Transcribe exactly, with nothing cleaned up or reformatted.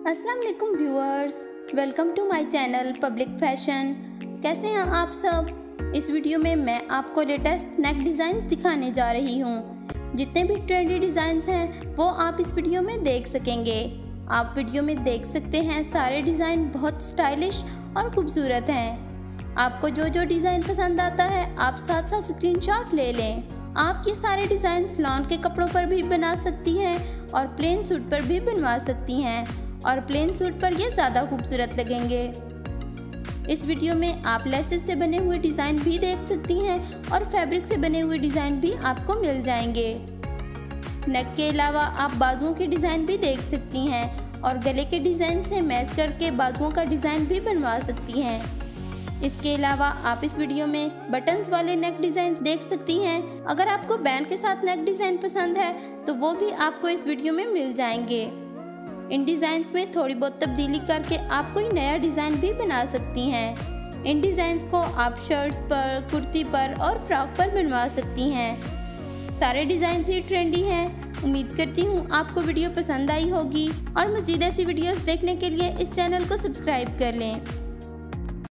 अस्सलाम वालेकुम viewers, welcome to my channel public fashion. कैसे हैं आप सब। इस वीडियो में मैं आपको लेटेस्ट नेक डिज़ाइंस दिखाने जा रही हूं। जितने भी ट्रेंडी डिज़ाइंस हैं वो आप इस वीडियो में देख सकेंगे। आप वीडियो में देख सकते हैं सारे डिज़ाइन बहुत स्टाइलिश और ख़ूबसूरत हैं। आपको जो जो डिज़ाइन पसंद आता है आप साथ साथ स्क्रीनशॉट ले लें। आप ये सारे डिज़ाइंस लॉन के कपड़ों पर भी बना सकती हैं और प्लेन सूट पर भी बनवा सकती हैं, और प्लेन सूट पर ये ज़्यादा खूबसूरत लगेंगे। इस वीडियो में आप लेसेस से बने हुए डिज़ाइन भी देख सकती हैं और फैब्रिक से बने हुए डिज़ाइन भी आपको मिल जाएंगे। नेक के अलावा आप बाजुओं के डिज़ाइन भी देख सकती हैं और गले के डिज़ाइन से मैच करके बाजुओं का डिज़ाइन भी बनवा सकती हैं। इसके अलावा आप इस वीडियो में बटन्स वाले नेक डिज़ाइन देख सकती हैं। अगर आपको बैंड के साथ नेक डिज़ाइन पसंद है तो वो भी आपको इस वीडियो में मिल जाएंगे। इन डिज़ाइंस में थोड़ी बहुत तब्दीली करके आप कोई नया डिज़ाइन भी बना सकती हैं। इन डिज़ाइंस को आप शर्ट्स पर, कुर्ती पर और फ्रॉक पर बनवा सकती हैं। सारे डिज़ाइंस ही ट्रेंडी हैं। उम्मीद करती हूँ आपको वीडियो पसंद आई होगी और मज़ीद ऐसी वीडियोस देखने के लिए इस चैनल को सब्सक्राइब कर लें।